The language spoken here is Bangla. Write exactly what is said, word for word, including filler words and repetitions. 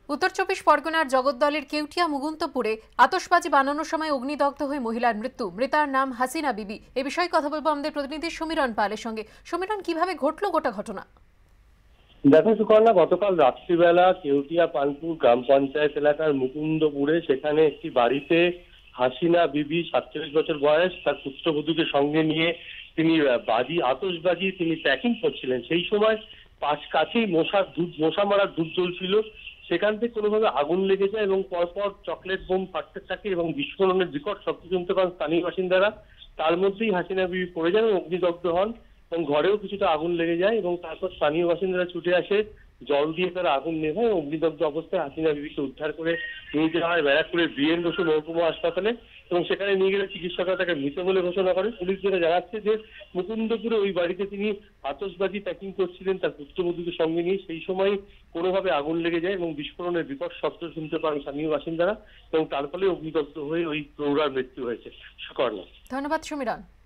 উত্তর চব্বিশ পরগনার জগদ্দলের কেউটিয়া মুগুন্তপুরে আতসবাজি বানানোর সময় অগ্নিদগ্ধ হয়ে মহিলার মৃত্যু। মৃতার নাম হাসিনা বিবি। এ বিষয়ে কথা বলবো আমাদের প্রতিনিধি সমীরণ পালের সঙ্গে। সমীরণ, কিভাবে ঘটলো গোটা ঘটনা? দেখো সুকন্যা, গতকাল রাত্রিবেলা কেউটিয়া পানপুর গ্রাম পঞ্চায়েত এলাকার মুকুন্দপুরে সেখানে একটি বাড়িতে হাসিনা বিবি সাতচল্লিশ বছর বয়স তার পুত্রবধূকে সঙ্গে নিয়ে তিনি বাজি আতসবাজি তিনি প্যাকিং করছিলেন। সেই সময় পাশ কাছেই মশার দুধ মশা মারার দুধ জ্বলছিল। সেখান থেকে কোনোভাবে আগুন লেগে যায় এবং পরপর চকলেট বোম ফাটতে থাকে এবং বিস্ফোরণের বিকট শব্দ শুনতে পান স্থানীয় বাসিন্দারা। তার মধ্যেই হাসিনা বিবি পড়ে যান এবং অগ্নিদগ্ধ হন এবং ঘরেও কিছুটা আগুন লেগে যায় এবং তারপর স্থানীয় বাসিন্দারা ছুটে আসে, জল দিয়ে তারা আগুন নেভায়। অগ্নিদগ্ধ অবস্থায় হাসিনা বিবিকে উদ্ধার করে নিয়ে যাওয়া হয় ব্যারাকপুরের বীরেন বসু মহকুমা হাসপাতালে এবং সেখানে নিয়ে গেলে চিকিৎসকরা তাকে মৃত বলে ঘোষণা করে। পুলিশ যেটা জানাচ্ছে যে মুকুন্দপুরে ওই বাড়িতে তিনি আতসবাজি প্যাকিং করছিলেন তার পুত্রবধূকে সঙ্গে নিয়ে, সেই সময় কোনোভাবে আগুন লেগে যায় এবং বিস্ফোরণের বিকট শব্দ শুনতে পান স্থানীয় বাসিন্দারা এবং তার ফলে অগ্নিদগ্ধ হয়ে ওই প্রৌঢ়ার মৃত্যু হয়েছে। সুকর্ণা, ধন্যবাদ সমীরণ।